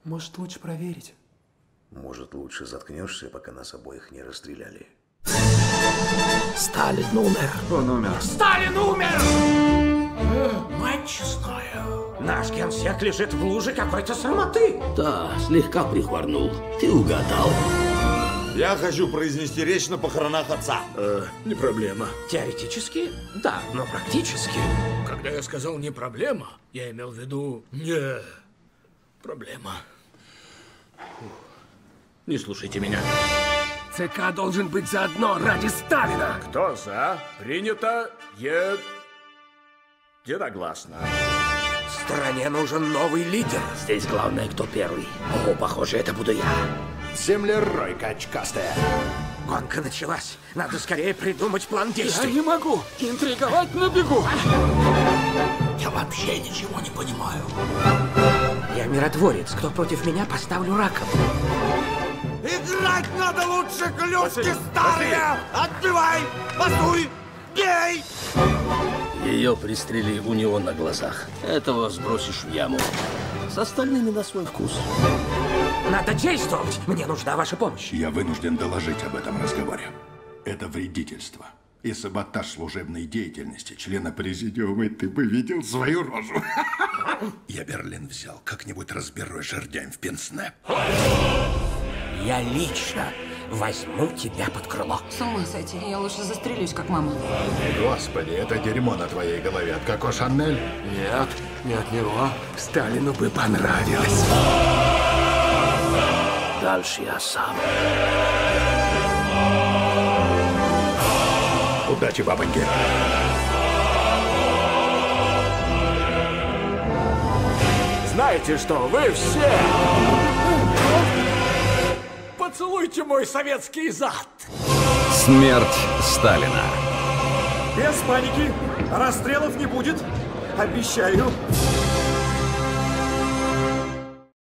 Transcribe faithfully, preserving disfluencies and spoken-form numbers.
Может, лучше проверить? Может, лучше заткнешься, пока нас обоих не расстреляли? Сталин умер. Он умер. Сталин умер! Мать честная, наш генсек лежит в луже какой-то срамоты. Да, слегка прихворнул. Ты угадал. Я хочу произнести речь на похоронах отца. Э, не проблема. Теоретически, да, но практически. Когда я сказал «не проблема», я имел в виду «не проблема». Не слушайте меня. ЦК должен быть заодно ради Сталина. Кто за? Принято. Е... Единогласно. Стране нужен новый лидер. Здесь главное, кто первый. О, похоже, это буду я. Землеройка очкастая. Гонка началась. Надо скорее придумать план действий. Я не могу интриговать на бегу. Я вообще ничего не понимаю. Я миротворец. Кто против меня, поставлю раком. Играть надо лучше, клюшки старые! Отбивай! Пасуй! Бей! Ее пристрели у него на глазах. Этого сбросишь в яму. С остальными на свой вкус. Надо действовать. Мне нужна ваша помощь. Я вынужден доложить об этом разговоре. Это вредительство и саботаж служебной деятельности члена президиума. Ты бы видел свою рожу. Я Берлин взял. Как-нибудь разберусь жердяем в пенсне. Я лично возьму тебя под крыло. С ума сойти, я лучше застрелюсь, как мама. Господи, это дерьмо на твоей голове. От Коко Шанель? Нет, не от него. Сталину бы понравилось. Дальше я сам. Удачи, бабоньки. Знаете что, вы все... Поцелуйте мой советский зад. Смерть Сталина. Без паники. Расстрелов не будет. Обещаю.